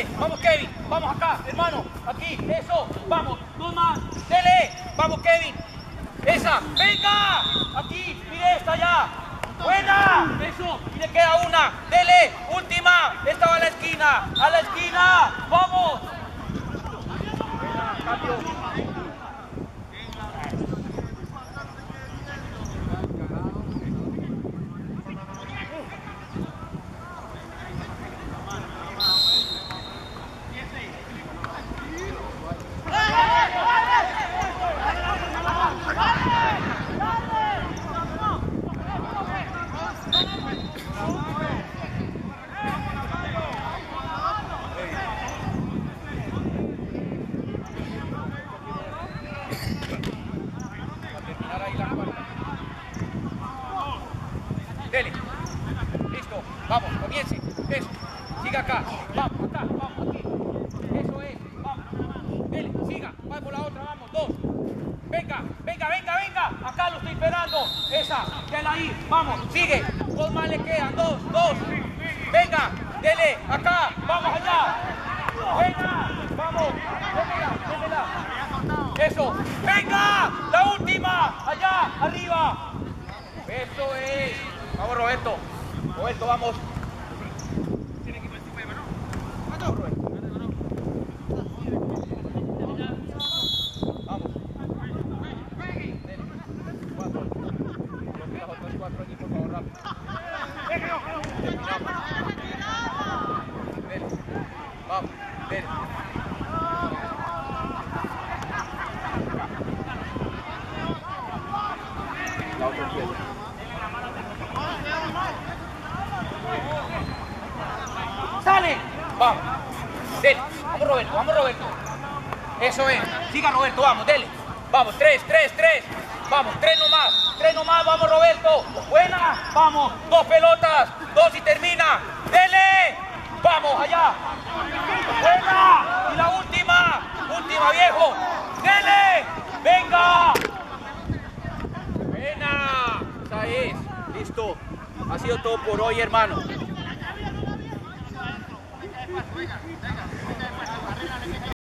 Dele, vamos Kevin, vamos acá, hermano, aquí, eso, vamos, dos más, dele, vamos Kevin, esa, venga, aquí, mire esta ya, buena, eso, y le queda una, dele, última, esta va a la esquina, vamos, buena, cambio. Dele, listo, vamos, comience, eso, siga acá, vamos, aquí, eso es, vamos, dele, siga, va por la otra, vamos, dos, venga, acá lo estoy esperando, esa, déla ahí, vamos, sigue, dos más le quedan, dos, venga, dele, acá, vamos allá, venga, vamos, démela, eso, venga, la última, allá, arriba, eso es. Vamos Roberto, vamos. Tiene que ir encima de mano. Vamos Roberto. Vamos. Cuatro. Los otros cuatro aquí, por favor, rápido. Dele. Vamos, dele. La otra pieza. ¡Sale! Vamos, dele, vamos Roberto, eso es, siga Roberto, vamos, dele, vamos, tres, vamos, tres nomás, vamos Roberto, buena, vamos, dos pelotas, dos y termina, dele, vamos allá, buena, y la última viejo, dele, venga, buena, esa es, listo, ha sido todo por hoy hermano.